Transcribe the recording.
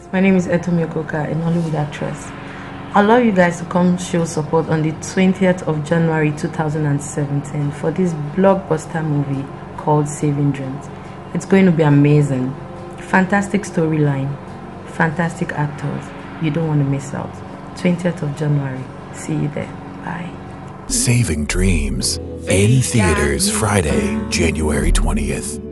My name is Etomi Okoka, a Nollywood actress. I'd love you guys to come show support on the 20th of January 2017 for this blockbuster movie called Saving Dreams. It's going to be amazing. Fantastic storyline, fantastic actors. You don't want to miss out. 20th of January. See you there. Bye. Saving Dreams in theaters Friday, January 20th.